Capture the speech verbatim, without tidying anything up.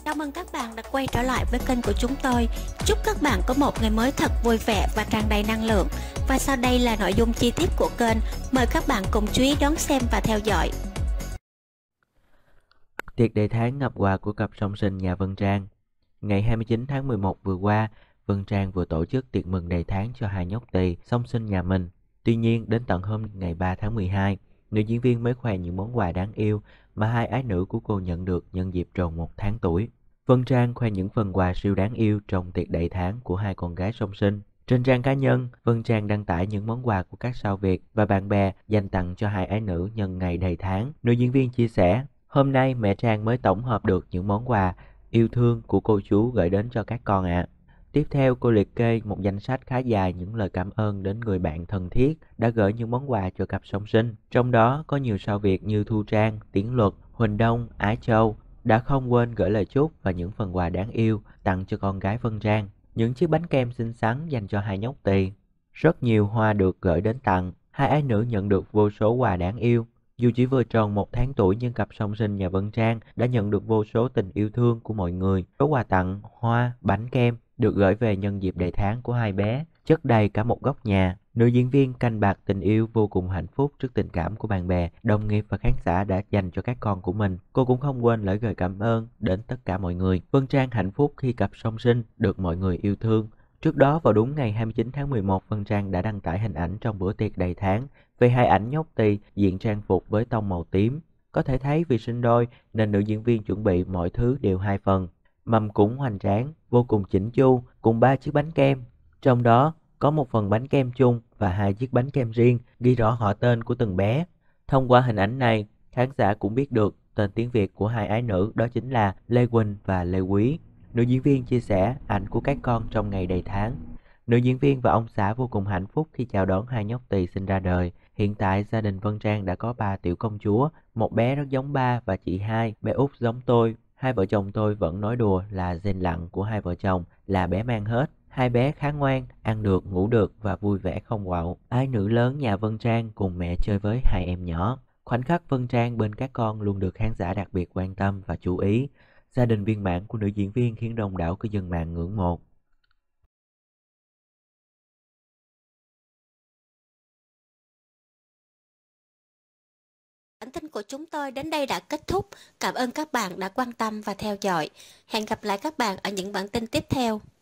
Chào mừng các bạn đã quay trở lại với kênh của chúng tôi. Chúc các bạn có một ngày mới thật vui vẻ và tràn đầy năng lượng. Và sau đây là nội dung chi tiết của kênh. Mời các bạn cùng chú ý đón xem và theo dõi. Tiệc đầy tháng ngập quà của cặp song sinh nhà Vân Trang. Ngày hai mươi chín tháng mười một vừa qua, Vân Trang vừa tổ chức tiệc mừng đầy tháng cho hai nhóc tỳ song sinh nhà mình. Tuy nhiên, đến tận hôm ngày ba tháng mười hai, nữ diễn viên mới khoe những món quà đáng yêu mà hai ái nữ của cô nhận được nhân dịp tròn một tháng tuổi. Vân Trang khoe những phần quà siêu đáng yêu trong tiệc đầy tháng của hai con gái song sinh. Trên trang cá nhân, Vân Trang đăng tải những món quà của các sao Việt và bạn bè dành tặng cho hai ái nữ nhân ngày đầy tháng. Nữ diễn viên chia sẻ: "Hôm nay mẹ Trang mới tổng hợp được những món quà yêu thương của cô chú gửi đến cho các con ạ." À. Tiếp theo, cô liệt kê một danh sách khá dài những lời cảm ơn đến người bạn thân thiết đã gửi những món quà cho cặp song sinh. Trong đó có nhiều sao Việt như Thu Trang, Tiến Luật, Huỳnh Đông, Ái Châu đã không quên gửi lời chúc và những phần quà đáng yêu tặng cho con gái Vân Trang. Những chiếc bánh kem xinh xắn dành cho hai nhóc tỳ. Rất nhiều hoa được gửi đến tặng. Hai ái nữ nhận được vô số quà đáng yêu. Dù chỉ vừa tròn một tháng tuổi nhưng cặp song sinh nhà Vân Trang đã nhận được vô số tình yêu thương của mọi người. Số quà tặng, hoa, bánh kem được gửi về nhân dịp đầy tháng của hai bé, chất đầy cả một góc nhà. Nữ diễn viên canh bạc tình yêu vô cùng hạnh phúc trước tình cảm của bạn bè, đồng nghiệp và khán giả đã dành cho các con của mình. Cô cũng không quên lời gửi cảm ơn đến tất cả mọi người. Vân Trang hạnh phúc khi cặp song sinh được mọi người yêu thương. Trước đó vào đúng ngày hai mươi chín tháng mười một, Vân Trang đã đăng tải hình ảnh trong bữa tiệc đầy tháng về hai ảnh nhóc tỳ diện trang phục với tông màu tím. Có thể thấy vì sinh đôi nên nữ diễn viên chuẩn bị mọi thứ đều hai phần. Mâm cúng hoành tráng, vô cùng chỉnh chu, cùng ba chiếc bánh kem. Trong đó có một phần bánh kem chung và hai chiếc bánh kem riêng ghi rõ họ tên của từng bé. Thông qua hình ảnh này, khán giả cũng biết được tên tiếng Việt của hai ái nữ, đó chính là Lê Quỳnh và Lê Quý. Nữ diễn viên chia sẻ ảnh của các con trong ngày đầy tháng. Nữ diễn viên và ông xã vô cùng hạnh phúc khi chào đón hai nhóc tỳ sinh ra đời. Hiện tại gia đình Vân Trang đã có ba tiểu công chúa, một bé rất giống ba và chị hai, bé út giống tôi. Hai vợ chồng tôi vẫn nói đùa là gen lặng của hai vợ chồng là bé mang hết. Hai bé khá ngoan, ăn được, ngủ được và vui vẻ không quạo. Ái nữ lớn nhà Vân Trang cùng mẹ chơi với hai em nhỏ. Khoảnh khắc Vân Trang bên các con luôn được khán giả đặc biệt quan tâm và chú ý. Gia đình viên mãn của nữ diễn viên khiến đông đảo cư dân mạng ngưỡng mộ. Bản tin của chúng tôi đến đây đã kết thúc. Cảm ơn các bạn đã quan tâm và theo dõi. Hẹn gặp lại các bạn ở những bản tin tiếp theo.